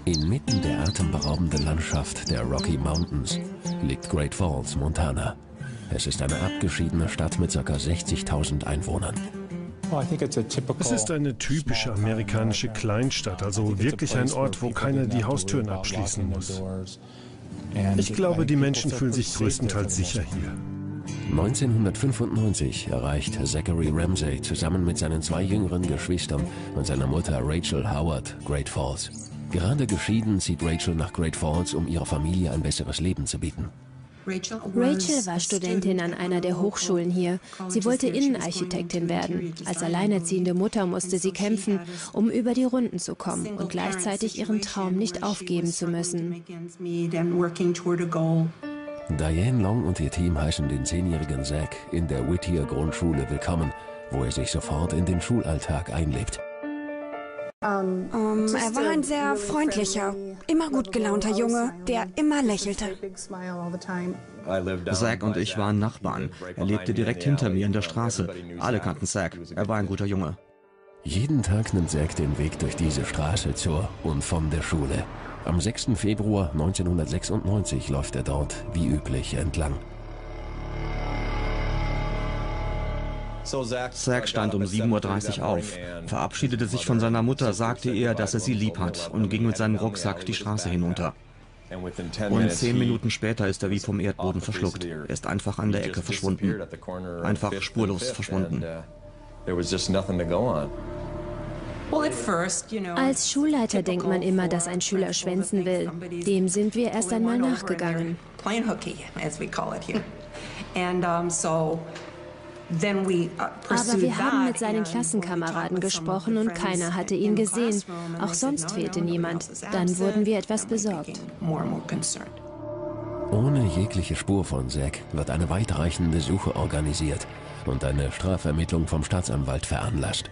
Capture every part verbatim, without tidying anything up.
Inmitten der atemberaubenden Landschaft der Rocky Mountains liegt Great Falls, Montana. Es ist eine abgeschiedene Stadt mit ca. sechzigtausend Einwohnern. Es ist eine typische amerikanische Kleinstadt, also wirklich ein Ort, wo keiner die Haustüren abschließen muss. Ich glaube, die Menschen fühlen sich größtenteils sicher hier. neunzehnhundertfünfundneunzig erreicht Zachary Ramsey zusammen mit seinen zwei jüngeren Geschwistern und seiner Mutter Rachel Howard Great Falls. Gerade geschieden zieht Rachel nach Great Falls, um ihrer Familie ein besseres Leben zu bieten. Rachel war Studentin an einer der Hochschulen hier. Sie wollte Innenarchitektin werden. Als alleinerziehende Mutter musste sie kämpfen, um über die Runden zu kommen und gleichzeitig ihren Traum nicht aufgeben zu müssen. Diane Long und ihr Team heißen den zehnjährigen Zach in der Whittier Grundschule willkommen, wo er sich sofort in den Schulalltag einlebt. Um, er war ein sehr freundlicher, immer gut gelaunter Junge, der immer lächelte. Zach und ich waren Nachbarn. Er lebte direkt hinter mir in der Straße. Alle kannten Zach. Er war ein guter Junge. Jeden Tag nimmt Zach den Weg durch diese Straße zur und von der Schule. Am sechsten Februar neunzehnhundertsechsundneunzig läuft er dort, wie üblich, entlang. Zach stand um sieben Uhr dreißig auf, verabschiedete sich von seiner Mutter, sagte ihr, dass er sie lieb hat und ging mit seinem Rucksack die Straße hinunter. Und zehn Minuten später ist er wie vom Erdboden verschluckt. Er ist einfach an der Ecke verschwunden. Einfach spurlos verschwunden. Als Schulleiter denkt man immer, dass ein Schüler schwänzen will. Dem sind wir erst einmal nachgegangen. Aber wir haben mit seinen Klassenkameraden gesprochen und keiner hatte ihn gesehen. Auch sonst fehlte niemand. Dann wurden wir etwas besorgt. Ohne jegliche Spur von Zach wird eine weitreichende Suche organisiert und eine Strafvermittlung vom Staatsanwalt veranlasst.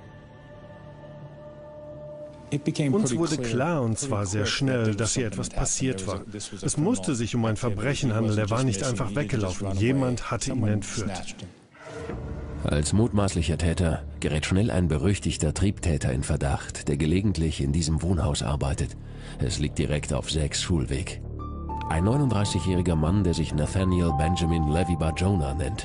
Uns wurde klar, und zwar sehr schnell, dass hier etwas passiert war. Es musste sich um ein Verbrechen handeln, er war nicht einfach weggelaufen. Jemand hatte ihn entführt. Als mutmaßlicher Täter gerät schnell ein berüchtigter Triebtäter in Verdacht, der gelegentlich in diesem Wohnhaus arbeitet. Es liegt direkt auf Zachs Schulweg. Ein neununddreißigjähriger Mann, der sich Nathaniel Benjamin Levy Barjona nennt.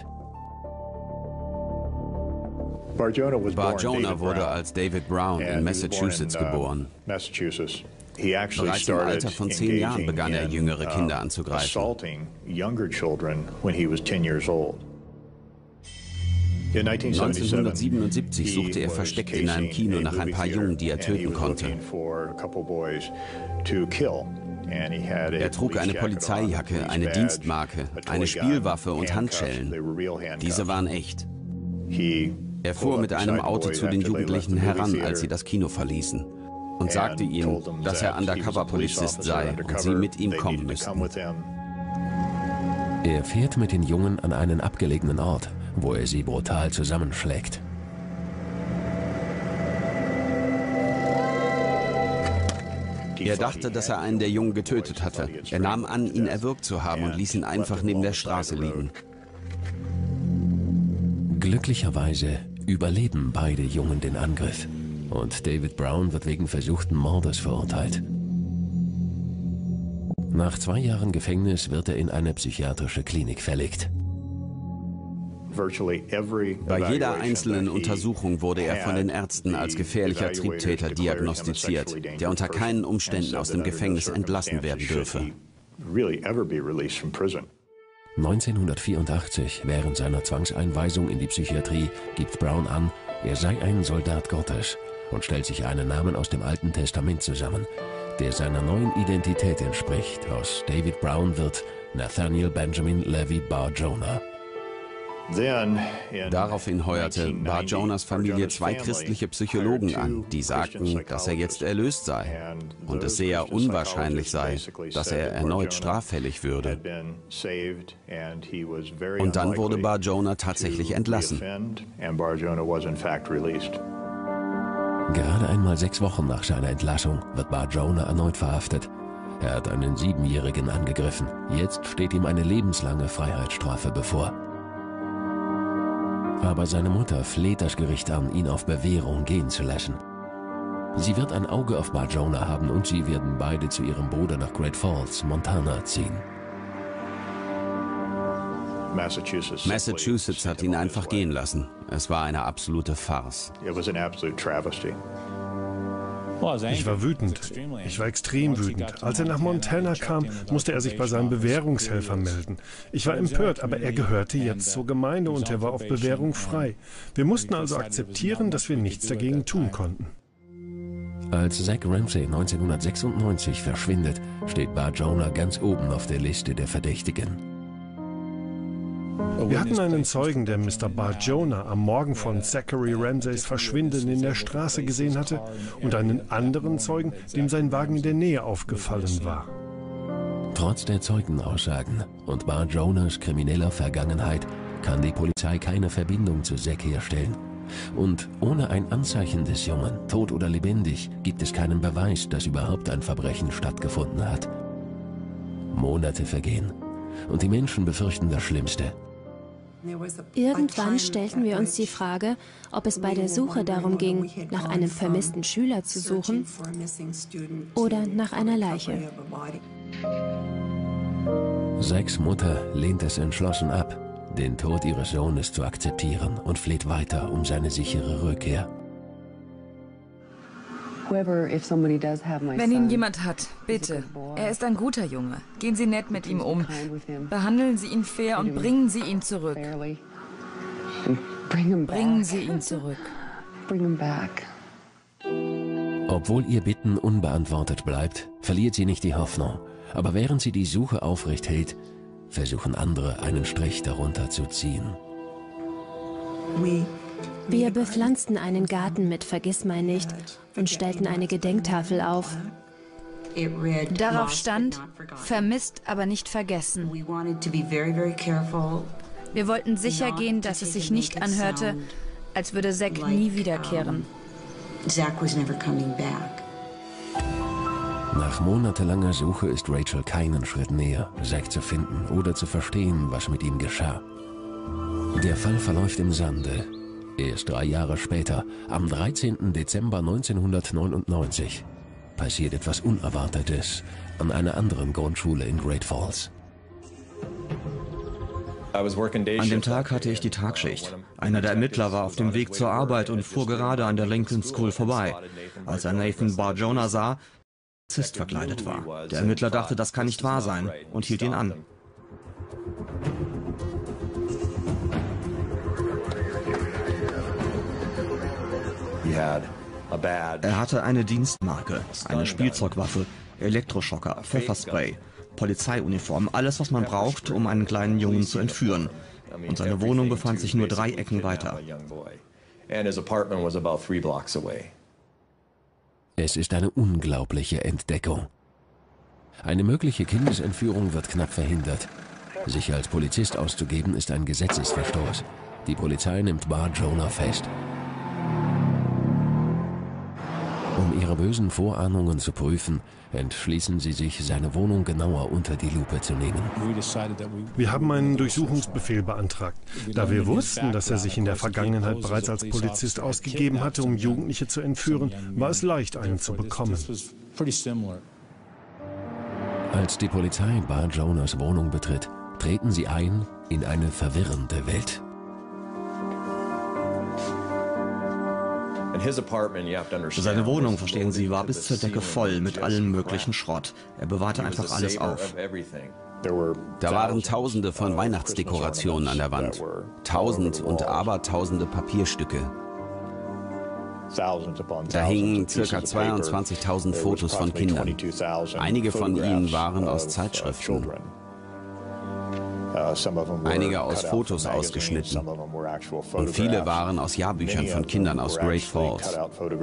Barjona wurde als David Brown in Massachusetts geboren. Bereits im Alter von zehn Jahren begann er, jüngere Kinder anzugreifen. neunzehnhundertsiebenundsiebzig suchte er versteckt in einem Kino nach ein paar Jungen, die er töten konnte. Er trug eine Polizeijacke, eine Dienstmarke, eine Spielwaffe und Handschellen. Diese waren echt. Er fuhr mit einem Auto zu den Jugendlichen heran, als sie das Kino verließen, und sagte ihnen, dass er Undercover-Polizist sei und sie mit ihm kommen müssten. Er fährt mit den Jungen an einen abgelegenen Ort, wo er sie brutal zusammenschlägt. Er dachte, dass er einen der Jungen getötet hatte. Er nahm an, ihn erwürgt zu haben und ließ ihn einfach neben der Straße liegen. Glücklicherweise überleben beide Jungen den Angriff und David Brown wird wegen versuchten Mordes verurteilt. Nach zwei Jahren Gefängnis wird er in eine psychiatrische Klinik verlegt. Bei jeder einzelnen Untersuchung wurde er von den Ärzten als gefährlicher Triebtäter diagnostiziert, der unter keinen Umständen aus dem Gefängnis entlassen werden dürfe. neunzehnhundertvierundachtzig, während seiner Zwangseinweisung in die Psychiatrie, gibt Brown an, er sei ein Soldat Gottes und stellt sich einen Namen aus dem Alten Testament zusammen, der seiner neuen Identität entspricht. Aus David Brown wird Nathaniel Benjamin Levy Barjona. Daraufhin heuerte Barjonas Familie zwei christliche Psychologen an, die sagten, dass er jetzt erlöst sei und es sehr unwahrscheinlich sei, dass er erneut straffällig würde. Und dann wurde Barjona tatsächlich entlassen. Gerade einmal sechs Wochen nach seiner Entlassung wird Barjona erneut verhaftet. Er hat einen Siebenjährigen angegriffen. Jetzt steht ihm eine lebenslange Freiheitsstrafe bevor. Aber seine Mutter fleht das Gericht an, ihn auf Bewährung gehen zu lassen. Sie wird ein Auge auf Bar Jonah haben und sie werden beide zu ihrem Bruder nach Great Falls, Montana, ziehen. Massachusetts hat ihn einfach gehen lassen. Es war eine absolute Farce. Ich war wütend. Ich war extrem wütend. Als er nach Montana kam, musste er sich bei seinem Bewährungshelfer melden. Ich war empört, aber er gehörte jetzt zur Gemeinde und er war auf Bewährung frei. Wir mussten also akzeptieren, dass wir nichts dagegen tun konnten. Als Zach Ramsey neunzehnhundertsechsundneunzig verschwindet, steht Bar Jonah ganz oben auf der Liste der Verdächtigen. Wir hatten einen Zeugen, der Mister Bar Jonah am Morgen von Zachary Ramseys Verschwinden in der Straße gesehen hatte und einen anderen Zeugen, dem sein Wagen in der Nähe aufgefallen war. Trotz der Zeugenaussagen und Bar Jonahs krimineller Vergangenheit kann die Polizei keine Verbindung zu Zach herstellen. Und ohne ein Anzeichen des Jungen, tot oder lebendig, gibt es keinen Beweis, dass überhaupt ein Verbrechen stattgefunden hat. Monate vergehen und die Menschen befürchten das Schlimmste. Irgendwann stellten wir uns die Frage, ob es bei der Suche darum ging, nach einem vermissten Schüler zu suchen oder nach einer Leiche. Zachs Mutter lehnt es entschlossen ab, den Tod ihres Sohnes zu akzeptieren und fleht weiter um seine sichere Rückkehr. Wenn ihn jemand hat, bitte. Er ist ein guter Junge. Gehen Sie nett mit ihm um. Behandeln Sie ihn fair und bringen Sie ihn zurück. Bringen Sie ihn zurück. Obwohl ihr Bitten unbeantwortet bleibt, verliert sie nicht die Hoffnung. Aber während sie die Suche aufrecht hält, versuchen andere, einen Strich darunter zu ziehen. Wir bepflanzten einen Garten mit Vergissmeinnicht und stellten eine Gedenktafel auf. Darauf stand, vermisst, aber nicht vergessen. Wir wollten sicher gehen, dass es sich nicht anhörte, als würde Zach nie wiederkehren. Nach monatelanger Suche ist Rachel keinen Schritt näher, Zach zu finden oder zu verstehen, was mit ihm geschah. Der Fall verläuft im Sande. Erst drei Jahre später, am dreizehnten Dezember neunzehnhundertneunundneunzig, passiert etwas Unerwartetes an einer anderen Grundschule in Great Falls. An dem Tag hatte ich die Tagschicht. Einer der Ermittler war auf dem Weg zur Arbeit und fuhr gerade an der Lincoln School vorbei. Als er Nathan Bar Jonah sah, der Polizist verkleidet war. Der Ermittler dachte, das kann nicht wahr sein und hielt ihn an. Er hatte eine Dienstmarke, eine Spielzeugwaffe, Elektroschocker, Pfefferspray, Polizeiuniform, alles, was man braucht, um einen kleinen Jungen zu entführen. Und seine Wohnung befand sich nur drei Ecken weiter. Es ist eine unglaubliche Entdeckung. Eine mögliche Kindesentführung wird knapp verhindert. Sich als Polizist auszugeben, ist ein Gesetzesverstoß. Die Polizei nimmt Bar Jonah fest. Um ihre bösen Vorahnungen zu prüfen, entschließen sie sich, seine Wohnung genauer unter die Lupe zu nehmen. Wir haben einen Durchsuchungsbefehl beantragt. Da wir wussten, dass er sich in der Vergangenheit bereits als Polizist ausgegeben hatte, um Jugendliche zu entführen, war es leicht, einen zu bekommen. Als die Polizei Bar Jonahs Wohnung betritt, treten sie ein in eine verwirrende Welt. Seine Wohnung, verstehen Sie, war bis zur Decke voll mit allem möglichen Schrott. Er bewahrte einfach alles auf. Da waren Tausende von Weihnachtsdekorationen an der Wand. Tausend und abertausende Papierstücke. Da hingen ca. zweiundzwanzigtausend Fotos von Kindern. Einige von ihnen waren aus Zeitschriften. Einige aus Fotos ausgeschnitten. Und viele waren aus Jahrbüchern von Kindern aus Great Falls.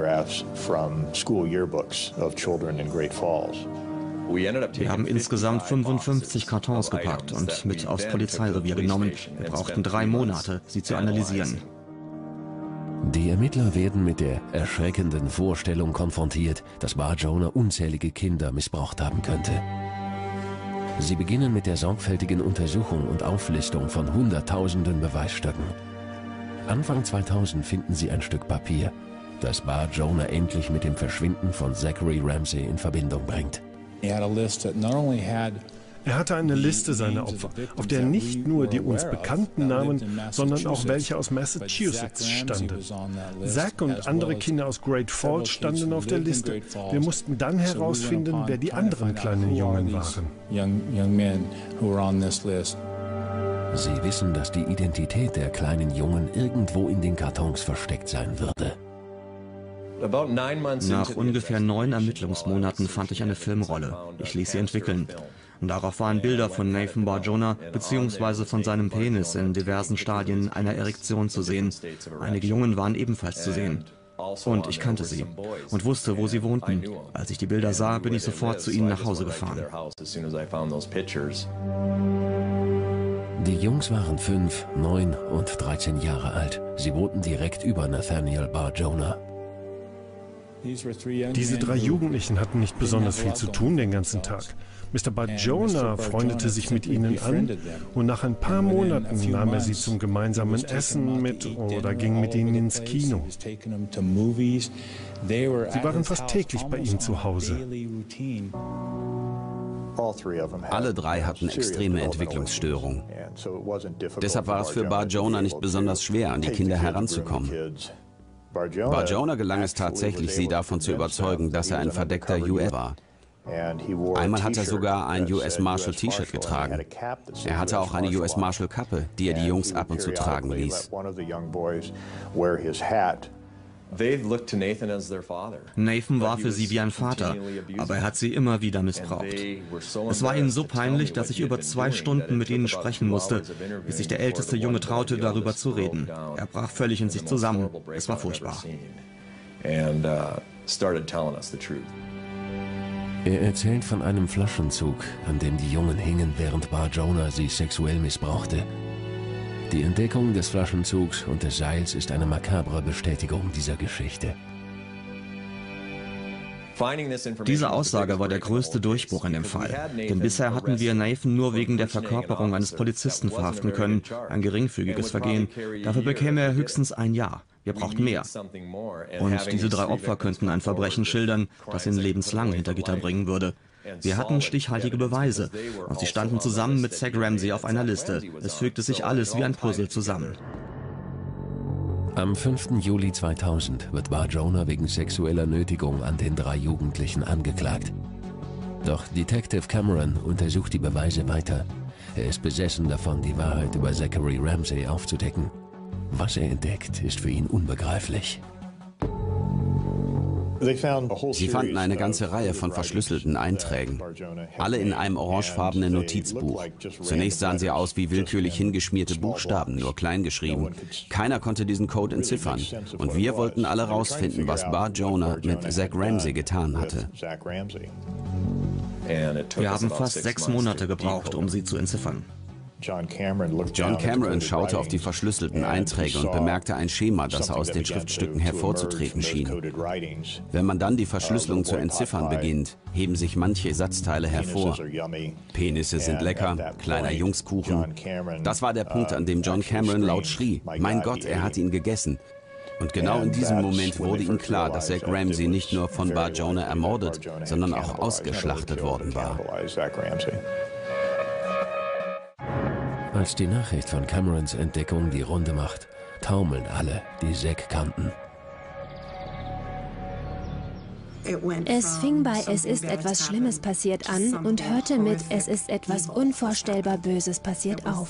Wir haben insgesamt fünfundfünfzig Kartons gepackt und mit aufs Polizeirevier genommen. Wir brauchten drei Monate, sie zu analysieren. Die Ermittler werden mit der erschreckenden Vorstellung konfrontiert, dass Bar Jonah unzählige Kinder missbraucht haben könnte. Sie beginnen mit der sorgfältigen Untersuchung und Auflistung von Hunderttausenden Beweisstücken. Anfang zweitausend finden sie ein Stück Papier, das Bar Jonah endlich mit dem Verschwinden von Zachary Ramsay in Verbindung bringt. Er hatte eine Liste seiner Opfer, auf der nicht nur die uns bekannten Namen, sondern auch welche aus Massachusetts standen. Zach und andere Kinder aus Great Falls standen auf der Liste. Wir mussten dann herausfinden, wer die anderen kleinen Jungen waren. Sie wissen, dass die Identität der kleinen Jungen irgendwo in den Kartons versteckt sein würde. Nach ungefähr neun Ermittlungsmonaten fand ich eine Filmrolle. Ich ließ sie entwickeln. Und darauf waren Bilder von Nathan Bar Jonah bzw. von seinem Penis in diversen Stadien einer Erektion zu sehen. Einige Jungen waren ebenfalls zu sehen. Und ich kannte sie und wusste, wo sie wohnten. Als ich die Bilder sah, bin ich sofort zu ihnen nach Hause gefahren. Die Jungs waren fünf, neun und dreizehn Jahre alt. Sie wohnten direkt über Nathaniel Bar Jonah. Diese drei Jugendlichen hatten nicht besonders viel zu tun den ganzen Tag. Mister Bar Jonah freundete sich mit ihnen an und nach ein paar Monaten nahm er sie zum gemeinsamen Essen mit oder ging mit ihnen ins Kino. Sie waren fast täglich bei ihm zu Hause. Alle drei hatten extreme Entwicklungsstörungen. Deshalb war es für Bar Jonah nicht besonders schwer, an die Kinder heranzukommen. Bar Jonah gelang es tatsächlich, sie davon zu überzeugen, dass er ein verdeckter U S war. Einmal hat er sogar ein U S Marshal T-Shirt getragen. Er hatte auch eine U S Marshal Kappe, die er die Jungs ab und zu tragen ließ. Nathan war für sie wie ein Vater, aber er hat sie immer wieder missbraucht. Es war ihnen so peinlich, dass ich über zwei Stunden mit ihnen sprechen musste, bis sich der älteste Junge traute, darüber zu reden. Er brach völlig in sich zusammen. Es war furchtbar. Er erzählt von einem Flaschenzug, an dem die Jungen hingen, während Bar Jonah sie sexuell missbrauchte. Die Entdeckung des Flaschenzugs und des Seils ist eine makabre Bestätigung dieser Geschichte. Diese Aussage war der größte Durchbruch in dem Fall. Denn bisher hatten wir Nathan nur wegen der Verkörperung eines Polizisten verhaften können, ein geringfügiges Vergehen. Dafür bekäme er höchstens ein Jahr. Wir brauchten mehr. Und diese drei Opfer könnten ein Verbrechen schildern, das ihn lebenslang hinter Gitter bringen würde. Wir hatten stichhaltige Beweise und sie standen zusammen mit Zach Ramsay auf einer Liste. Es fügte sich alles wie ein Puzzle zusammen. Am fünften Juli zweitausend wird Bar Jonah wegen sexueller Nötigung an den drei Jugendlichen angeklagt. Doch Detective Cameron untersucht die Beweise weiter. Er ist besessen davon, die Wahrheit über Zachary Ramsay aufzudecken. Was er entdeckt, ist für ihn unbegreiflich. Sie fanden eine ganze Reihe von verschlüsselten Einträgen, alle in einem orangefarbenen Notizbuch. Zunächst sahen sie aus wie willkürlich hingeschmierte Buchstaben, nur klein geschrieben. Keiner konnte diesen Code entziffern und wir wollten alle rausfinden, was Bar Jonah mit Zach Ramsay getan hatte. Wir haben fast sechs Monate gebraucht, um sie zu entziffern. John Cameron schaute auf die verschlüsselten Einträge und bemerkte ein Schema, das aus den Schriftstücken hervorzutreten schien. Wenn man dann die Verschlüsselung zu entziffern beginnt, heben sich manche Satzteile hervor. Penisse sind lecker, kleiner Jungskuchen. Das war der Punkt, an dem John Cameron laut schrie: Mein Gott, er hat ihn gegessen. Und genau in diesem Moment wurde ihm klar, dass Zach Ramsay nicht nur von Bar Jonah ermordet, sondern auch ausgeschlachtet worden war. Als die Nachricht von Camerons Entdeckung die Runde macht, taumeln alle, die Zach kannten. Es fing bei "Es ist etwas Schlimmes passiert" an und hörte mit "Es ist etwas unvorstellbar Böses passiert" auf.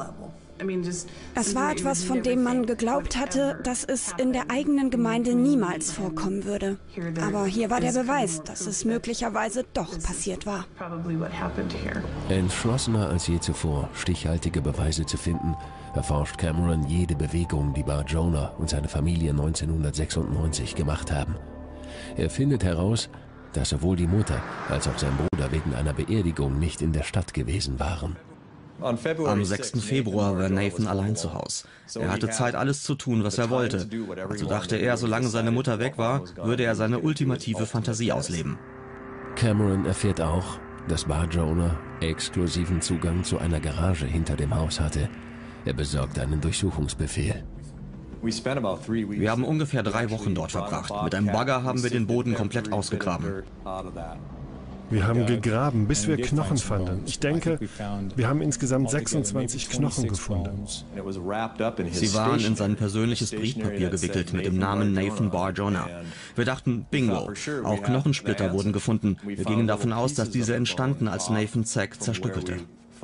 Es war etwas, von dem man geglaubt hatte, dass es in der eigenen Gemeinde niemals vorkommen würde. Aber hier war der Beweis, dass es möglicherweise doch passiert war. Entschlossener als je zuvor, stichhaltige Beweise zu finden, erforscht Cameron jede Bewegung, die Bar Jonah und seine Familie neunzehnhundertsechsundneunzig gemacht haben. Er findet heraus, dass sowohl die Mutter als auch sein Bruder wegen einer Beerdigung nicht in der Stadt gewesen waren. Am sechsten Februar war Nathan allein zu Hause. Er hatte Zeit, alles zu tun, was er wollte. Also dachte er, solange seine Mutter weg war, würde er seine ultimative Fantasie ausleben. Cameron erfährt auch, dass Bar Jonah exklusiven Zugang zu einer Garage hinter dem Haus hatte. Er besorgt einen Durchsuchungsbefehl. Wir haben ungefähr drei Wochen dort verbracht. Mit einem Bagger haben wir den Boden komplett ausgegraben. Wir haben gegraben, bis wir Knochen fanden. Ich denke, wir haben insgesamt sechsundzwanzig Knochen gefunden. Sie waren in sein persönliches Briefpapier gewickelt mit dem Namen Nathan Bar Jonah. Wir dachten, bingo, auch Knochensplitter wurden gefunden. Wir gingen davon aus, dass diese entstanden, als Nathan Zack zerstückelte.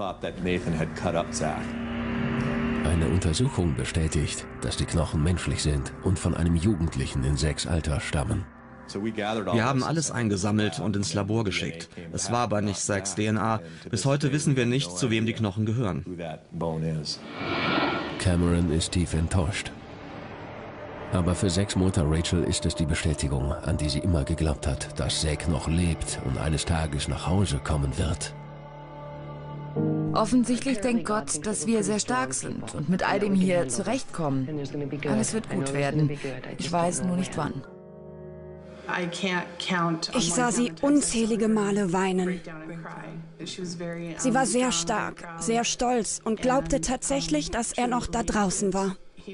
Eine Untersuchung bestätigt, dass die Knochen menschlich sind und von einem Jugendlichen in Zacks Alter stammen. Wir haben alles eingesammelt und ins Labor geschickt. Es war aber nicht Zacks D N A. Bis heute wissen wir nicht, zu wem die Knochen gehören. Cameron ist tief enttäuscht. Aber für Zacks Mutter Rachel ist es die Bestätigung, an die sie immer geglaubt hat, dass Zack noch lebt und eines Tages nach Hause kommen wird. Offensichtlich denkt Gott, dass wir sehr stark sind und mit all dem hier zurechtkommen. Alles wird gut werden. Ich weiß nur nicht wann. Ich sah sie unzählige Male weinen. Sie war sehr stark, sehr stolz und glaubte tatsächlich, dass er noch da draußen war.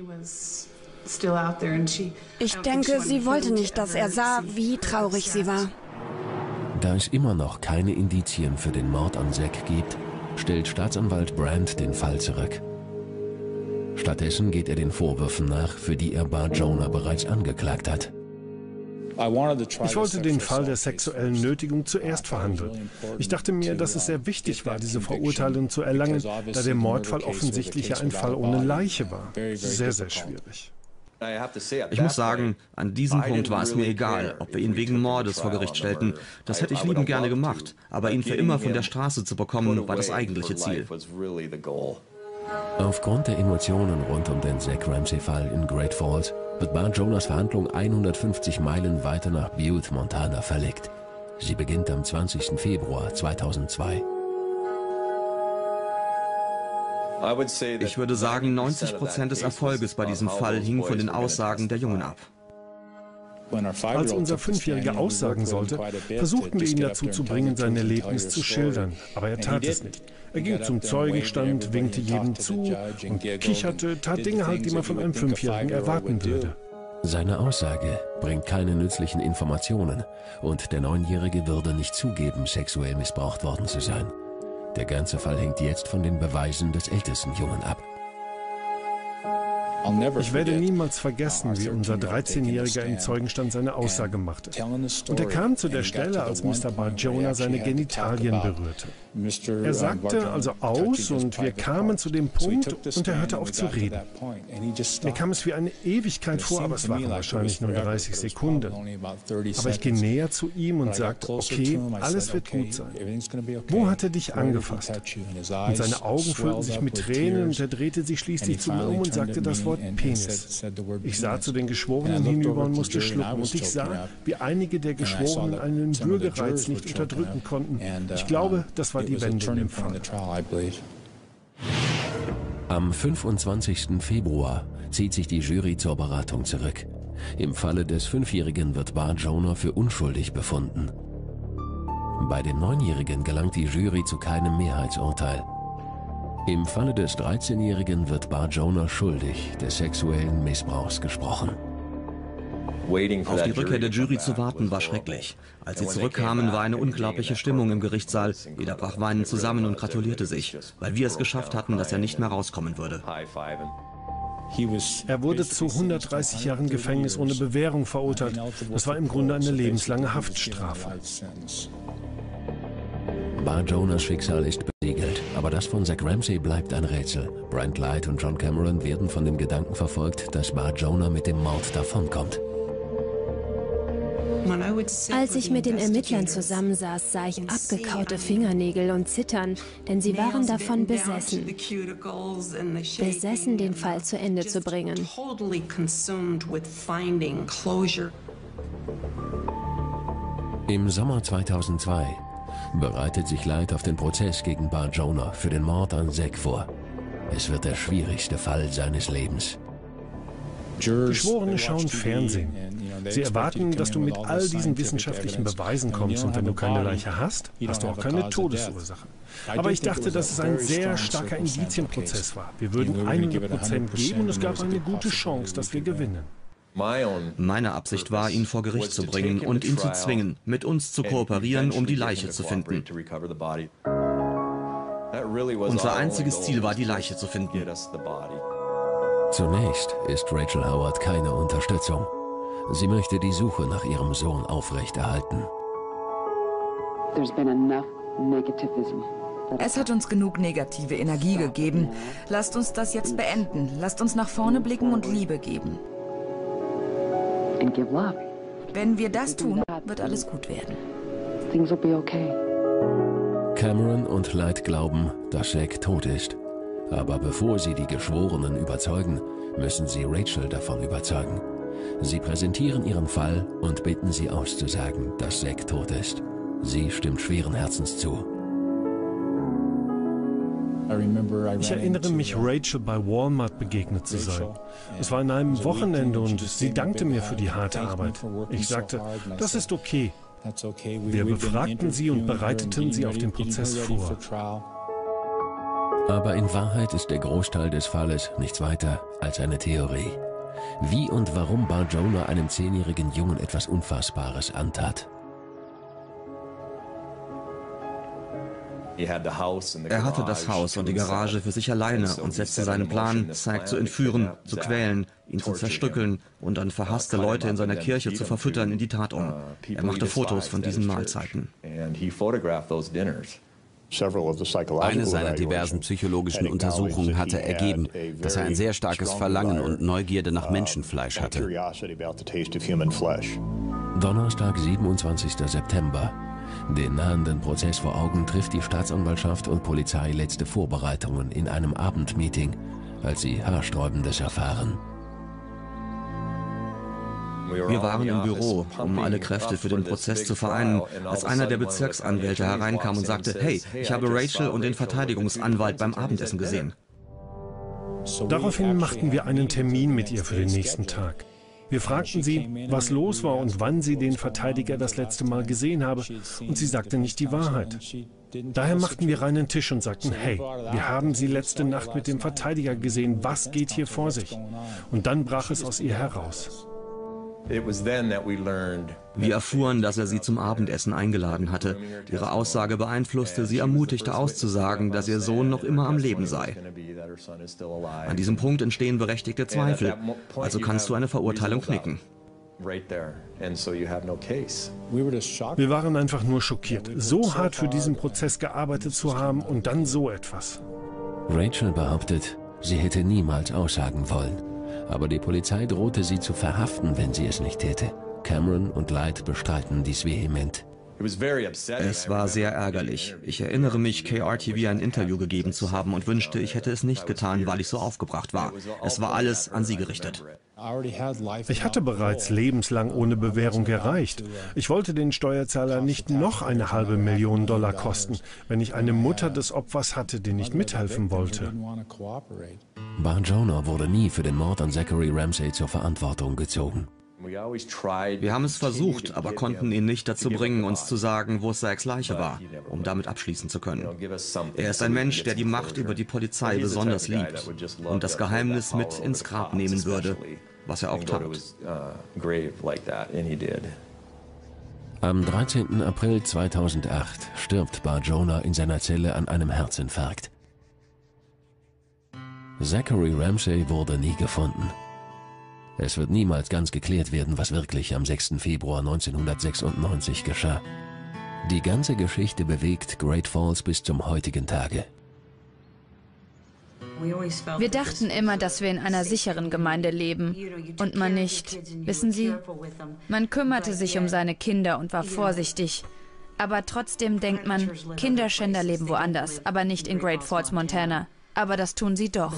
Ich denke, sie wollte nicht, dass er sah, wie traurig sie war. Da es immer noch keine Indizien für den Mord an Zack gibt, stellt Staatsanwalt Brandt den Fall zurück. Stattdessen geht er den Vorwürfen nach, für die er Bar Jonah bereits angeklagt hat. Ich wollte den Fall der sexuellen Nötigung zuerst verhandeln. Ich dachte mir, dass es sehr wichtig war, diese Verurteilung zu erlangen, da der Mordfall offensichtlich ja ein Fall ohne Leiche war. Sehr, sehr schwierig. Ich muss sagen, an diesem Punkt war es mir egal, ob wir ihn wegen Mordes vor Gericht stellten. Das hätte ich liebend gerne gemacht. Aber ihn für immer von der Straße zu bekommen, war das eigentliche Ziel. Aufgrund der Emotionen rund um den Zack Ramsey-Fall in Great Falls wird Bar Jonahs Verhandlung hundertfünfzig Meilen weiter nach Butte, Montana verlegt. Sie beginnt am zwanzigsten Februar zweitausendzwei. Ich würde sagen, neunzig Prozent des Erfolges bei diesem Fall hing von den Aussagen der Jungen ab. Als unser Fünfjähriger aussagen sollte, versuchten wir ihn dazu zu bringen, sein Erlebnis zu schildern. Aber er tat es nicht. Er ging zum Zeugenstand, winkte jedem zu und kicherte, tat Dinge halt, die man von einem Fünfjährigen erwarten würde. Seine Aussage bringt keine nützlichen Informationen und der Neunjährige würde nicht zugeben, sexuell missbraucht worden zu sein. Der ganze Fall hängt jetzt von den Beweisen des ältesten Jungen ab. Ich werde niemals vergessen, wie unser dreizehnjähriger im Zeugenstand seine Aussage machte. Und er kam zu der Stelle, als Mister Bar Jonah seine Genitalien berührte. Er sagte also aus und wir kamen zu dem Punkt und er hörte auf zu reden. Mir kam es wie eine Ewigkeit vor, aber es waren wahrscheinlich nur dreißig Sekunden. Aber ich ging näher zu ihm und sagte, okay, alles wird gut sein. Wo hat er dich angefasst? Und seine Augen füllten sich mit Tränen und er drehte sich schließlich zu mir um und sagte das Wort Penis. Ich sah zu den Geschworenen hinüber und musste schlucken und ich sah, wie einige der Geschworenen einen Würgereiz nicht unterdrücken konnten. Ich glaube, das war die Wendung im Fall. Am fünfundzwanzigsten Februar zieht sich die Jury zur Beratung zurück. Im Falle des Fünfjährigen wird Bar Jonah für unschuldig befunden. Bei dem Neunjährigen gelangt die Jury zu keinem Mehrheitsurteil. Im Falle des dreizehnjährigen wird Bar Jonah schuldig des sexuellen Missbrauchs gesprochen. Auf die Rückkehr der Jury zu warten war schrecklich. Als sie zurückkamen, war eine unglaubliche Stimmung im Gerichtssaal. Jeder brach weinend zusammen und gratulierte sich, weil wir es geschafft hatten, dass er nicht mehr rauskommen würde. Er wurde zu hundertdreißig Jahren Gefängnis ohne Bewährung verurteilt. Das war im Grunde eine lebenslange Haftstrafe. Bar Jonahs Schicksal ist besiegelt, aber das von Zack Ramsey bleibt ein Rätsel. Brent Light und John Cameron werden von dem Gedanken verfolgt, dass Bar Jonah mit dem Mord davonkommt. Als ich mit den Ermittlern zusammensaß, sah ich abgekaute Fingernägel und Zittern, denn sie waren davon besessen. Besessen, den Fall zu Ende zu bringen. Im Sommer zweitausendzwei bereitet sich Light auf den Prozess gegen Bar Jonah für den Mord an Zack vor. Es wird der schwierigste Fall seines Lebens. Geschworene schauen Fernsehen. Sie erwarten, dass du mit all diesen wissenschaftlichen Beweisen kommst und wenn du keine Leiche hast, hast du auch keine Todesursache. Aber ich dachte, dass es ein sehr starker Indizienprozess war. Wir würden hundert Prozent geben und es gab eine gute Chance, dass wir gewinnen. Meine Absicht war, ihn vor Gericht zu bringen und ihn zu zwingen, mit uns zu kooperieren, um die Leiche zu finden. Unser einziges Ziel war, die Leiche zu finden. Zunächst ist Rachel Howard keine Unterstützung. Sie möchte die Suche nach ihrem Sohn aufrechterhalten. Es hat uns genug negative Energie gegeben. Lasst uns das jetzt beenden. Lasst uns nach vorne blicken und Liebe geben. Wenn wir das tun, wird alles gut werden. Cameron und Light glauben, dass Zack tot ist. Aber bevor sie die Geschworenen überzeugen, müssen sie Rachel davon überzeugen. Sie präsentieren ihren Fall und bitten sie auszusagen, dass Zack tot ist. Sie stimmt schweren Herzens zu. Ich erinnere mich, Rachel bei Walmart begegnet zu sein. Es war an einem Wochenende und sie dankte mir für die harte Arbeit. Ich sagte, das ist okay. Wir befragten sie und bereiteten sie auf den Prozess vor. Aber in Wahrheit ist der Großteil des Falles nichts weiter als eine Theorie. Wie und warum Bar Jonah einem zehnjährigen Jungen etwas Unfassbares antat. Er hatte das Haus und die Garage für sich alleine und setzte seinen Plan, Zack zu entführen, zu quälen, ihn zu zerstückeln und dann verhasste Leute in seiner Kirche zu verfüttern, in die Tat um. Er machte Fotos von diesen Mahlzeiten. Eine seiner diversen psychologischen Untersuchungen hatte ergeben, dass er ein sehr starkes Verlangen und Neugierde nach Menschenfleisch hatte. Donnerstag, siebenundzwanzigster September. Den nahenden Prozess vor Augen trifft die Staatsanwaltschaft und Polizei letzte Vorbereitungen in einem Abendmeeting, als sie Haarsträubendes erfahren. Wir waren im Büro, um alle Kräfte für den Prozess zu vereinen, als einer der Bezirksanwälte hereinkam und sagte, hey, ich habe Rachel und den Verteidigungsanwalt beim Abendessen gesehen. Daraufhin machten wir einen Termin mit ihr für den nächsten Tag. Wir fragten sie, was los war und wann sie den Verteidiger das letzte Mal gesehen habe, und sie sagte nicht die Wahrheit. Daher machten wir reinen Tisch und sagten, hey, wir haben sie letzte Nacht mit dem Verteidiger gesehen, was geht hier vor sich? Und dann brach es aus ihr heraus. Wir erfuhren, dass er sie zum Abendessen eingeladen hatte. Ihre Aussage beeinflusste, sie ermutigte auszusagen, dass ihr Sohn noch immer am Leben sei. An diesem Punkt entstehen berechtigte Zweifel, also kannst du eine Verurteilung knicken. Wir waren einfach nur schockiert, so hart für diesen Prozess gearbeitet zu haben und dann so etwas. Rachel behauptet, sie hätte niemals aussagen wollen. Aber die Polizei drohte sie zu verhaften, wenn sie es nicht täte. Cameron und Light bestreiten dies vehement. Es war sehr ärgerlich. Ich erinnere mich, K R T V ein Interview gegeben zu haben und wünschte, ich hätte es nicht getan, weil ich so aufgebracht war. Es war alles an sie gerichtet. Ich hatte bereits lebenslang ohne Bewährung erreicht. Ich wollte den Steuerzahler nicht noch eine halbe Million Dollar kosten, wenn ich eine Mutter des Opfers hatte, die nicht mithelfen wollte. Bar Jonah wurde nie für den Mord an Zachary Ramsey zur Verantwortung gezogen. Wir haben es versucht, aber konnten ihn nicht dazu bringen, uns zu sagen, wo Zacks Leiche war, um damit abschließen zu können. Er ist ein Mensch, der die Macht über die Polizei besonders liebt und das Geheimnis mit ins Grab nehmen würde, was er auch tat. Am dreizehnten April zweitausendacht stirbt Bar Jonah in seiner Zelle an einem Herzinfarkt. Zachary Ramsey wurde nie gefunden. Es wird niemals ganz geklärt werden, was wirklich am sechsten Februar neunzehnhundertsechsundneunzig geschah. Die ganze Geschichte bewegt Great Falls bis zum heutigen Tage. Wir dachten immer, dass wir in einer sicheren Gemeinde leben und man nicht, wissen Sie, man kümmerte sich um seine Kinder und war vorsichtig. Aber trotzdem denkt man, Kinderschänder leben woanders, aber nicht in Great Falls, Montana. Aber das tun sie doch.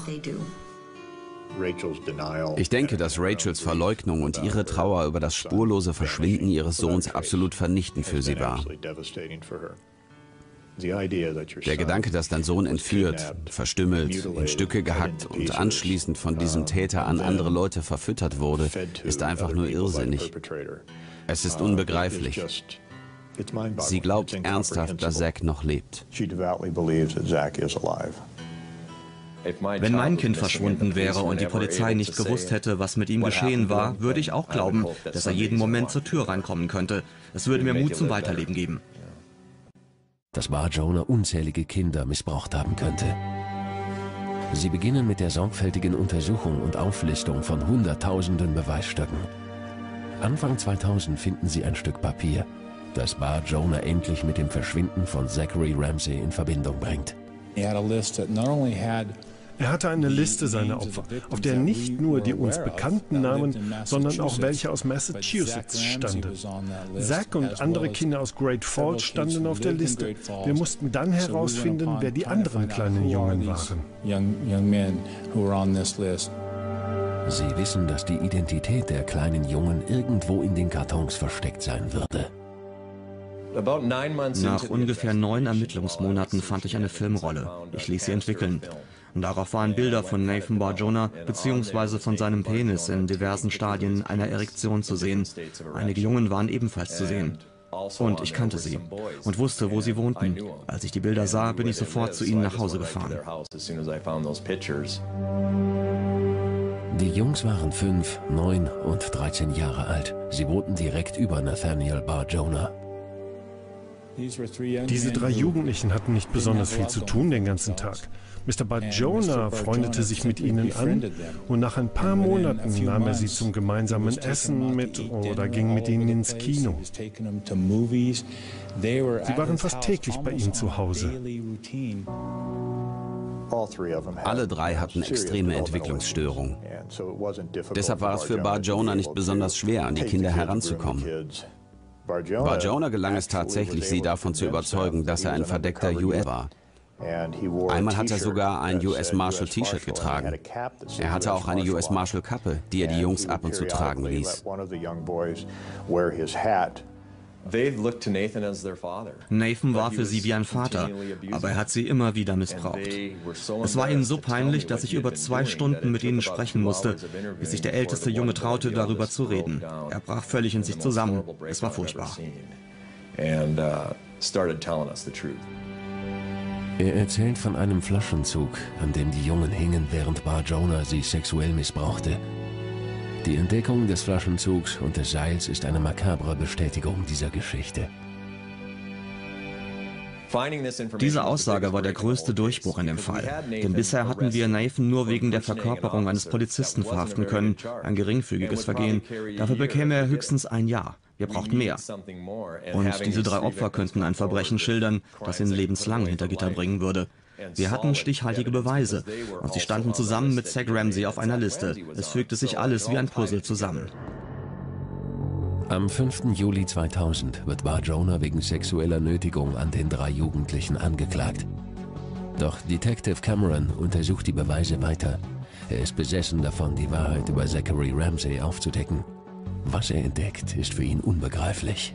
Ich denke, dass Rachels Verleugnung und ihre Trauer über das spurlose Verschwinden ihres Sohns absolut vernichtend für sie war. Der Gedanke, dass dein Sohn entführt, verstümmelt, in Stücke gehackt und anschließend von diesem Täter an andere Leute verfüttert wurde, ist einfach nur irrsinnig. Es ist unbegreiflich. Sie glaubt ernsthaft, dass Zack noch lebt. Wenn mein Kind verschwunden wäre und die Polizei nicht gewusst hätte, was mit ihm geschehen war, würde ich auch glauben, dass er jeden Moment zur Tür reinkommen könnte. Es würde mir Mut zum Weiterleben geben. Dass Bar Jonah unzählige Kinder missbraucht haben könnte. Sie beginnen mit der sorgfältigen Untersuchung und Auflistung von Hunderttausenden Beweisstücken. Anfang zweitausend finden sie ein Stück Papier, das Bar Jonah endlich mit dem Verschwinden von Zachary Ramsey in Verbindung bringt. Er hatte eine Liste seiner Opfer, auf der nicht nur die uns bekannten Namen, sondern auch welche aus Massachusetts standen. Zack und andere Kinder aus Great Falls standen auf der Liste. Wir mussten dann herausfinden, wer die anderen kleinen Jungen waren. Sie wissen, dass die Identität der kleinen Jungen irgendwo in den Kartons versteckt sein würde. Nach ungefähr neun Ermittlungsmonaten fand ich eine Filmrolle. Ich ließ sie entwickeln. Und darauf waren Bilder von Nathan Bar Jonah bzw. von seinem Penis in diversen Stadien einer Erektion zu sehen. Einige Jungen waren ebenfalls zu sehen. Und ich kannte sie und wusste, wo sie wohnten. Als ich die Bilder sah, bin ich sofort zu ihnen nach Hause gefahren. Die Jungs waren fünf, neun und dreizehn Jahre alt. Sie wohnten direkt über Nathaniel Bar Jonah. Diese drei Jugendlichen hatten nicht besonders viel zu tun den ganzen Tag. Mister Bar Jonah freundete sich mit ihnen an und nach ein paar Monaten nahm er sie zum gemeinsamen Essen mit oder ging mit ihnen ins Kino. Sie waren fast täglich bei ihm zu Hause. Alle drei hatten extreme Entwicklungsstörungen. Deshalb war es für Bar Jonah nicht besonders schwer, an die Kinder heranzukommen. Bar Jonah gelang es tatsächlich, sie davon zu überzeugen, dass er ein verdeckter U S war. Einmal hat er sogar ein U S Marshal T-Shirt getragen. Er hatte auch eine U S Marshal Kappe, die er die Jungs ab und zu tragen ließ. Nathan war für sie wie ein Vater, aber er hat sie immer wieder missbraucht. Es war ihnen so peinlich, dass ich über zwei Stunden mit ihnen sprechen musste, bis sich der älteste Junge traute, darüber zu reden. Er brach völlig in sich zusammen. Es war furchtbar. Er erzählt von einem Flaschenzug, an dem die Jungen hingen, während Bar Jonah sie sexuell missbrauchte. Die Entdeckung des Flaschenzugs und des Seils ist eine makabre Bestätigung dieser Geschichte. Diese Aussage war der größte Durchbruch in dem Fall. Denn bisher hatten wir Nathan nur wegen der Verkörperung eines Polizisten verhaften können, ein geringfügiges Vergehen. Dafür bekäme er höchstens ein Jahr. Wir brauchten mehr. Und diese drei Opfer könnten ein Verbrechen schildern, das ihn lebenslang hinter Gitter bringen würde. Wir hatten stichhaltige Beweise und sie standen zusammen mit Zach Ramsey auf einer Liste. Es fügte sich alles wie ein Puzzle zusammen. Am fünften Juli zweitausend wird Bar Jonah wegen sexueller Nötigung an den drei Jugendlichen angeklagt. Doch Detective Cameron untersucht die Beweise weiter. Er ist besessen davon, die Wahrheit über Zachary Ramsey aufzudecken. Was er entdeckt, ist für ihn unbegreiflich.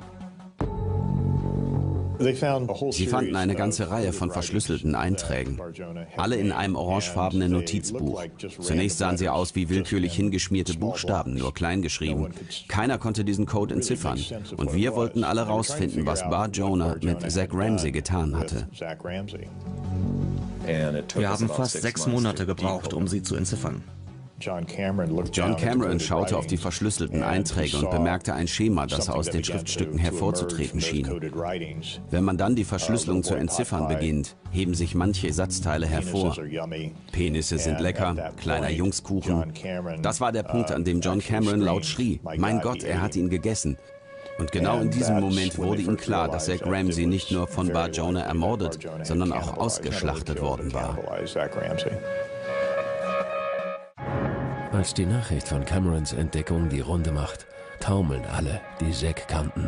Sie fanden eine ganze Reihe von verschlüsselten Einträgen, alle in einem orangefarbenen Notizbuch. Zunächst sahen sie aus wie willkürlich hingeschmierte Buchstaben, nur klein geschrieben. Keiner konnte diesen Code entziffern und wir wollten alle rausfinden, was Bar Jonah mit Zach Ramsey getan hatte. Wir haben fast sechs Monate gebraucht, um sie zu entziffern. John Cameron schaute auf die verschlüsselten Einträge und bemerkte ein Schema, das aus den Schriftstücken hervorzutreten schien. Wenn man dann die Verschlüsselung zu entziffern beginnt, heben sich manche Satzteile hervor. Penisse sind lecker, kleiner Jungskuchen. Das war der Punkt, an dem John Cameron laut schrie: Mein Gott, er hat ihn gegessen. Und genau in diesem Moment wurde ihm klar, dass Zach Ramsey nicht nur von Bar Jonah ermordet, sondern auch ausgeschlachtet worden war. Als die Nachricht von Camerons Entdeckung die Runde macht, taumeln alle, die Zach kannten.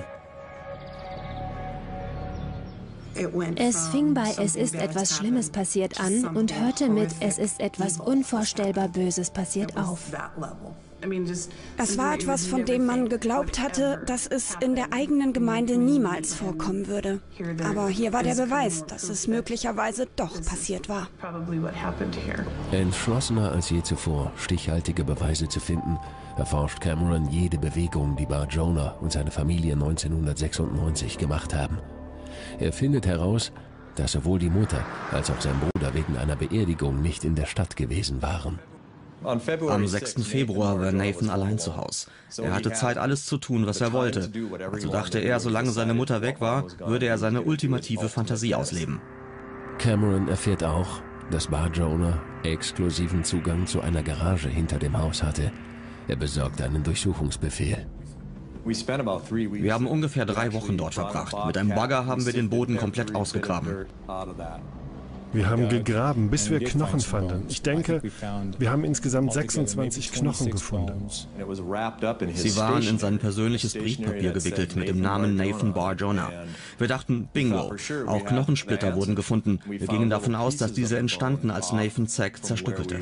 Es fing bei "Es ist etwas Schlimmes passiert" an und hörte mit "Es ist etwas unvorstellbar Böses passiert" auf. Es war etwas, von dem man geglaubt hatte, dass es in der eigenen Gemeinde niemals vorkommen würde. Aber hier war der Beweis, dass es möglicherweise doch passiert war. Entschlossener als je zuvor, stichhaltige Beweise zu finden, erforscht Cameron jede Bewegung, die Bar Jonah und seine Familie neunzehnhundertsechsundneunzig gemacht haben. Er findet heraus, dass sowohl die Mutter als auch sein Bruder wegen einer Beerdigung nicht in der Stadt gewesen waren. Am sechsten Februar war Nathan allein zu Hause. Er hatte Zeit, alles zu tun, was er wollte. Also dachte er, solange seine Mutter weg war, würde er seine ultimative Fantasie ausleben. Cameron erfährt auch, dass Bar Jonah exklusiven Zugang zu einer Garage hinter dem Haus hatte. Er besorgt einen Durchsuchungsbefehl. Wir haben ungefähr drei Wochen dort verbracht. Mit einem Bagger haben wir den Boden komplett ausgegraben. Wir haben gegraben, bis wir Knochen fanden. Ich denke, wir haben insgesamt sechsundzwanzig Knochen gefunden. Sie waren in sein persönliches Briefpapier gewickelt mit dem Namen Nathan Bar Jonah. Wir dachten, bingo, auch Knochensplitter wurden gefunden. Wir gingen davon aus, dass diese entstanden, als Nathan Zack zerstückelte.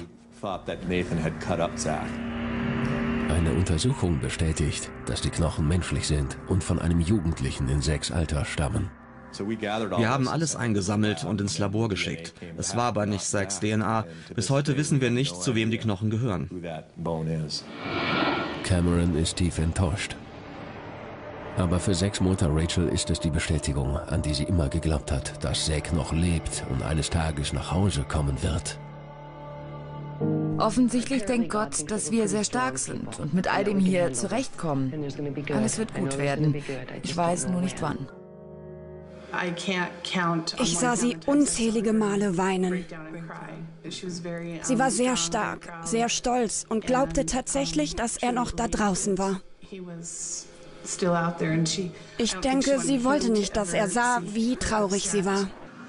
Eine Untersuchung bestätigt, dass die Knochen menschlich sind und von einem Jugendlichen in Zacks Alter stammen. Wir haben alles eingesammelt und ins Labor geschickt. Es war aber nicht Zacks D N A. Bis heute wissen wir nicht, zu wem die Knochen gehören. Cameron ist tief enttäuscht. Aber für Zacks Mutter Rachel ist es die Bestätigung, an die sie immer geglaubt hat, dass Zack noch lebt und eines Tages nach Hause kommen wird. Offensichtlich denkt Gott, dass wir sehr stark sind und mit all dem hier zurechtkommen. Alles wird gut werden. Ich weiß nur nicht wann. Ich sah sie unzählige Male weinen. Sie war sehr stark, sehr stolz und glaubte tatsächlich, dass er noch da draußen war. Ich denke, sie wollte nicht, dass er sah, wie traurig sie war.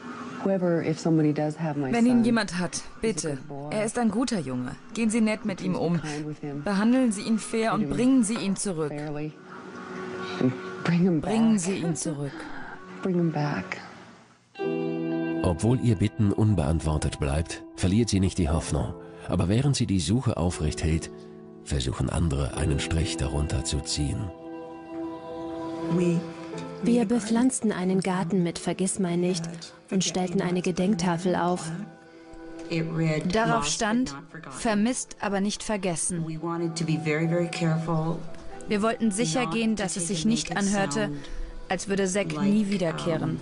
Wenn ihn jemand hat, bitte. Er ist ein guter Junge. Gehen Sie nett mit ihm um. Behandeln Sie ihn fair und bringen Sie ihn zurück. Bringen Sie ihn zurück. Obwohl ihr Bitten unbeantwortet bleibt, verliert sie nicht die Hoffnung. Aber während sie die Suche aufrecht hält, versuchen andere, einen Strich darunter zu ziehen. Wir bepflanzten einen Garten mit Vergissmeinnicht und stellten eine Gedenktafel auf. Darauf stand, vermisst, aber nicht vergessen. Wir wollten sicher gehen, dass es sich nicht anhörte, als würde Zack nie wiederkehren.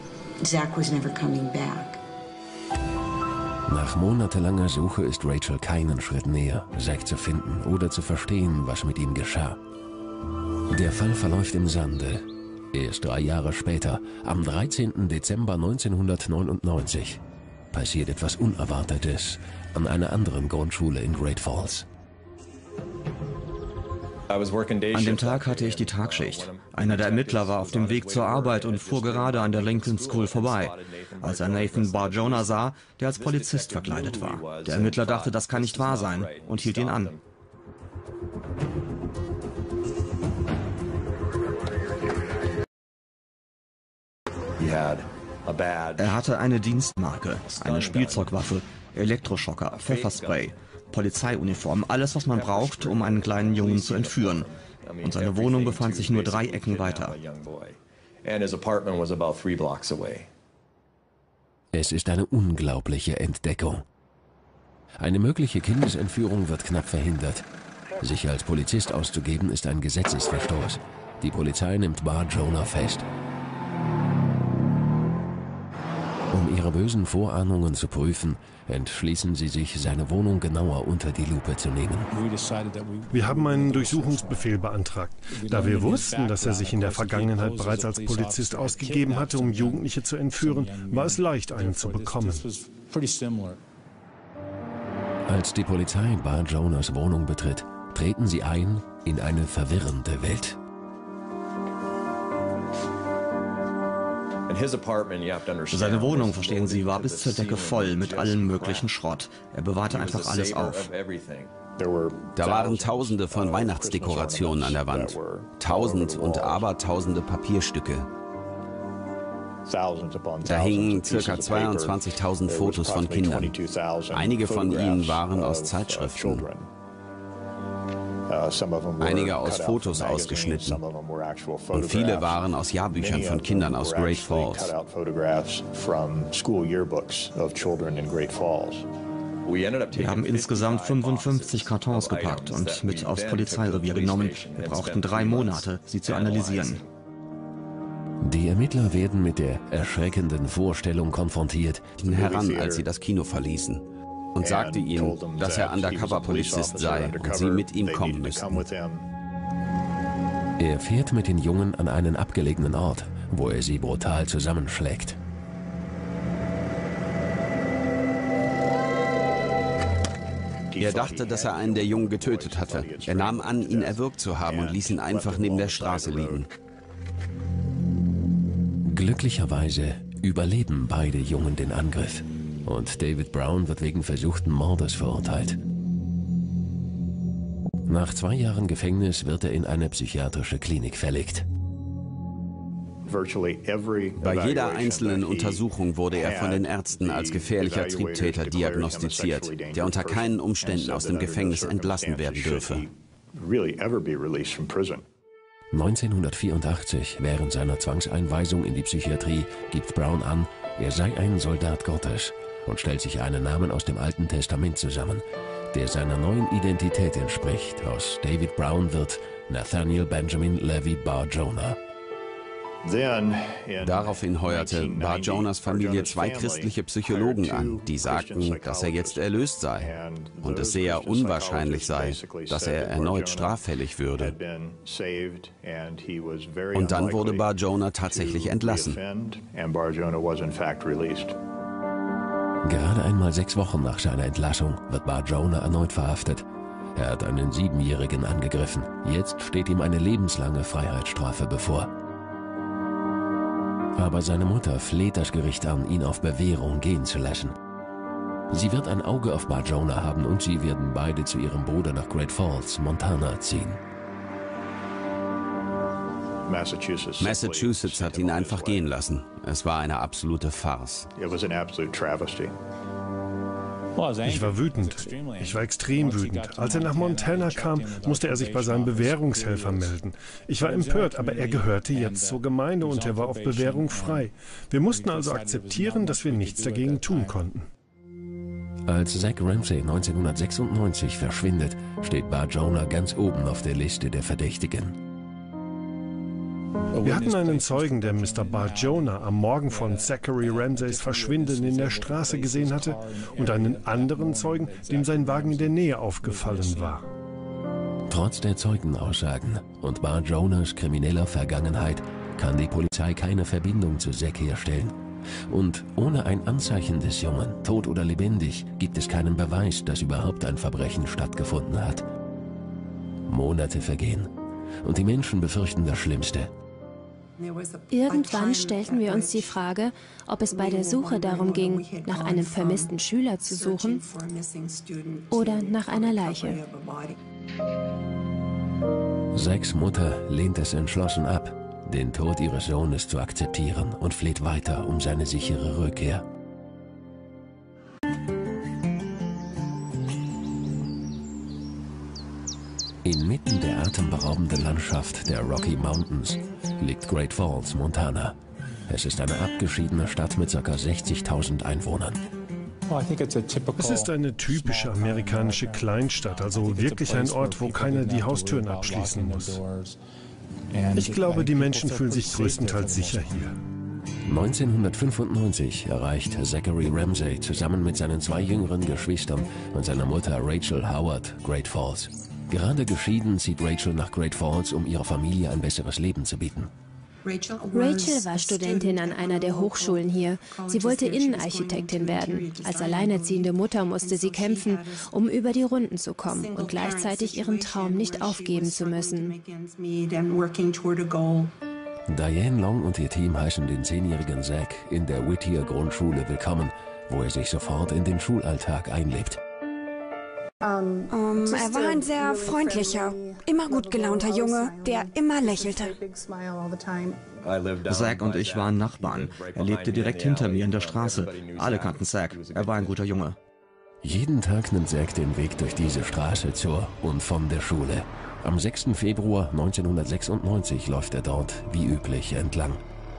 Nach monatelanger Suche ist Rachel keinen Schritt näher, Zack zu finden oder zu verstehen, was mit ihm geschah. Der Fall verläuft im Sande. Erst drei Jahre später, am dreizehnten Dezember neunzehnhundertneunundneunzig, passiert etwas Unerwartetes an einer anderen Grundschule in Great Falls. An dem Tag hatte ich die Tagschicht. Einer der Ermittler war auf dem Weg zur Arbeit und fuhr gerade an der Lincoln School vorbei, als er Nathan Bar Jonah sah, der als Polizist verkleidet war. Der Ermittler dachte, das kann nicht wahr sein, und hielt ihn an. Er hatte eine Dienstmarke, eine Spielzeugwaffe, Elektroschocker, Pfefferspray, Polizeiuniform, alles, was man braucht, um einen kleinen Jungen zu entführen. Und seine Wohnung befand sich nur drei Ecken weiter. Es ist eine unglaubliche Entdeckung. Eine mögliche Kindesentführung wird knapp verhindert. Sich als Polizist auszugeben, ist ein Gesetzesverstoß. Die Polizei nimmt Bar Jonah fest. Um ihre bösen Vorahnungen zu prüfen, entschließen sie sich, seine Wohnung genauer unter die Lupe zu nehmen. Wir haben einen Durchsuchungsbefehl beantragt. Da wir wussten, dass er sich in der Vergangenheit bereits als Polizist ausgegeben hatte, um Jugendliche zu entführen, war es leicht, einen zu bekommen. Als die Polizei Bar Jonahs Wohnung betritt, treten sie ein in eine verwirrende Welt. Seine Wohnung, verstehen Sie, war bis zur Decke voll mit allem möglichen Schrott. Er bewahrte einfach alles auf. Da waren Tausende von Weihnachtsdekorationen an der Wand. Tausend und abertausende Papierstücke. Da hingen ca. zweiundzwanzigtausend Fotos von Kindern. Einige von ihnen waren aus Zeitschriften. Einige aus Fotos ausgeschnitten. Und viele waren aus Jahrbüchern von Kindern aus Great Falls. Wir haben insgesamt fünfundfünfzig Kartons gepackt und mit aufs Polizeirevier genommen. Wir brauchten drei Monate, sie zu analysieren. Die Ermittler werden mit der erschreckenden Vorstellung konfrontiert, heran, als sie das Kino verließen, und sagte ihnen, dass er Undercover-Polizist sei und sie mit ihm kommen müssten. Er fährt mit den Jungen an einen abgelegenen Ort, wo er sie brutal zusammenschlägt. Er dachte, dass er einen der Jungen getötet hatte. Er nahm an, ihn erwürgt zu haben und ließ ihn einfach neben der Straße liegen. Glücklicherweise überleben beide Jungen den Angriff und David Brown wird wegen versuchten Mordes verurteilt. Nach zwei Jahren Gefängnis wird er in eine psychiatrische Klinik verlegt. Bei jeder einzelnen Untersuchung wurde er von den Ärzten als gefährlicher Triebtäter diagnostiziert, der unter keinen Umständen aus dem Gefängnis entlassen werden dürfe. neunzehnhundertvierundachtzig, während seiner Zwangseinweisung in die Psychiatrie, gibt Brown an, er sei ein Soldat Gottes und stellt sich einen Namen aus dem Alten Testament zusammen, der seiner neuen Identität entspricht. Aus David Brown wird Nathaniel Benjamin Levi Bar Jonah. Daraufhin heuerte Bar Jonahs Familie zwei christliche Psychologen an, die sagten, dass er jetzt erlöst sei und es sehr unwahrscheinlich sei, dass er erneut straffällig würde. Und dann wurde Bar Jonah tatsächlich entlassen. Gerade einmal sechs Wochen nach seiner Entlassung wird Bar Jonah erneut verhaftet. Er hat einen Siebenjährigen angegriffen. Jetzt steht ihm eine lebenslange Freiheitsstrafe bevor. Aber seine Mutter fleht das Gericht an, ihn auf Bewährung gehen zu lassen. Sie wird ein Auge auf Bar Jonah haben und sie werden beide zu ihrem Bruder nach Great Falls, Montana, ziehen. Massachusetts hat ihn einfach gehen lassen. Es war eine absolute Farce. Ich war wütend. Ich war extrem wütend. Als er nach Montana kam, musste er sich bei seinem Bewährungshelfer melden. Ich war empört, aber er gehörte jetzt zur Gemeinde und er war auf Bewährung frei. Wir mussten also akzeptieren, dass wir nichts dagegen tun konnten. Als Zach Ramsey neunzehnhundertsechsundneunzig verschwindet, steht Bar Jonah ganz oben auf der Liste der Verdächtigen. Wir hatten einen Zeugen, der Mister Bar Jonah am Morgen von Zachary Ramseys Verschwinden in der Straße gesehen hatte und einen anderen Zeugen, dem sein Wagen in der Nähe aufgefallen war. Trotz der Zeugenaussagen und Bar Jonahs krimineller Vergangenheit kann die Polizei keine Verbindung zu Zach herstellen. Und ohne ein Anzeichen des Jungen, tot oder lebendig, gibt es keinen Beweis, dass überhaupt ein Verbrechen stattgefunden hat. Monate vergehen und die Menschen befürchten das Schlimmste. Irgendwann stellten wir uns die Frage, ob es bei der Suche darum ging, nach einem vermissten Schüler zu suchen oder nach einer Leiche. Zachs Mutter lehnt es entschlossen ab, den Tod ihres Sohnes zu akzeptieren und fleht weiter um seine sichere Rückkehr. Inmitten der atemberaubenden Landschaft der Rocky Mountains liegt Great Falls, Montana. Es ist eine abgeschiedene Stadt mit ca. sechzigtausend Einwohnern. Es ist eine typische amerikanische Kleinstadt, also wirklich ein Ort, wo keiner die Haustüren abschließen muss. Ich glaube, die Menschen fühlen sich größtenteils sicher hier. neunzehnhundertfünfundneunzig erreicht Zachary Ramsey zusammen mit seinen zwei jüngeren Geschwistern und seiner Mutter Rachel Howard Great Falls. Gerade geschieden zieht Rachel nach Great Falls, um ihrer Familie ein besseres Leben zu bieten. Rachel war Studentin an einer der Hochschulen hier. Sie wollte Innenarchitektin werden. Als alleinerziehende Mutter musste sie kämpfen, um über die Runden zu kommen und gleichzeitig ihren Traum nicht aufgeben zu müssen. Diane Long und ihr Team heißen den zehnjährigen Zach in der Whittier Grundschule willkommen, wo er sich sofort in den Schulalltag einlebt. Um, er war ein sehr freundlicher, immer gut gelaunter Junge, der immer lächelte. Zach und ich waren Nachbarn. Er lebte direkt hinter mir in der Straße. Alle kannten Zach. Er war ein guter Junge. Jeden Tag nimmt Zack den Weg durch diese Straße zur und von der Schule. Am sechsten Februar neunzehnhundertsechsundneunzig läuft er dort wie üblich entlang.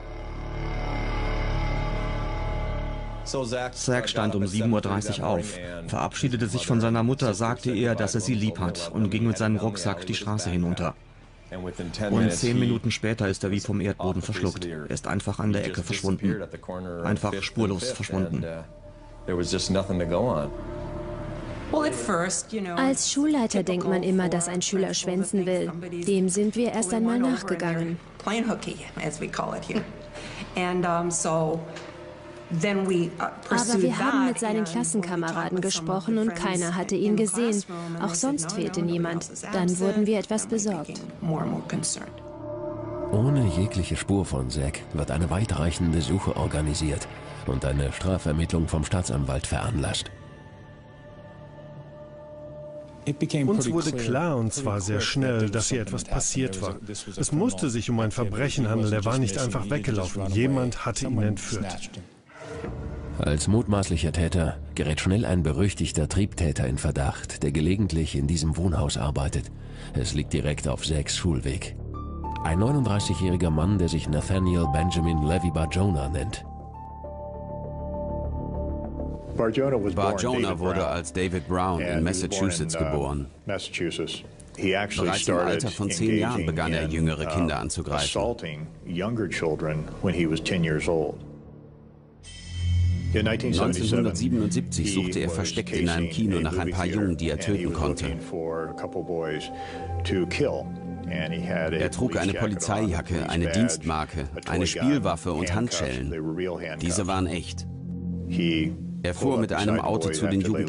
Zack stand um sieben Uhr dreißig auf, verabschiedete sich von seiner Mutter, sagte ihr, dass er sie lieb hat und ging mit seinem Rucksack die Straße hinunter. Und zehn Minuten später ist er wie vom Erdboden verschluckt. Er ist einfach an der Ecke verschwunden. Einfach spurlos verschwunden. Als Schulleiter denkt man immer, dass ein Schüler schwänzen will. Dem sind wir erst einmal nachgegangen. Aber wir haben mit seinen Klassenkameraden gesprochen und keiner hatte ihn gesehen. Auch sonst fehlte niemand. Dann wurden wir etwas besorgt. Ohne jegliche Spur von Zack wird eine weitreichende Suche organisiert und eine Strafvermittlung vom Staatsanwalt veranlasst. Uns wurde klar, und zwar sehr schnell, dass hier etwas passiert war. Es musste sich um ein Verbrechen handeln, er war nicht einfach weggelaufen. Jemand hatte ihn entführt. Als mutmaßlicher Täter gerät schnell ein berüchtigter Triebtäter in Verdacht, der gelegentlich in diesem Wohnhaus arbeitet. Es liegt direkt auf Zacks Schulweg. Ein neununddreißigjähriger Mann, der sich Nathaniel Benjamin Levy Barjona nennt. Barjona wurde als David Brown in Massachusetts geboren. Bereits im Alter von zehn Jahren begann er, jüngere Kinder anzugreifen. neunzehnhundertsiebenundsiebzig suchte er versteckt in einem Kino nach ein paar Jungen, die er töten konnte. Er trug eine Polizeijacke, eine Dienstmarke, eine Spielwaffe und Handschellen. Diese waren echt. Er fuhr mit einem Auto zu den Jugendlichen.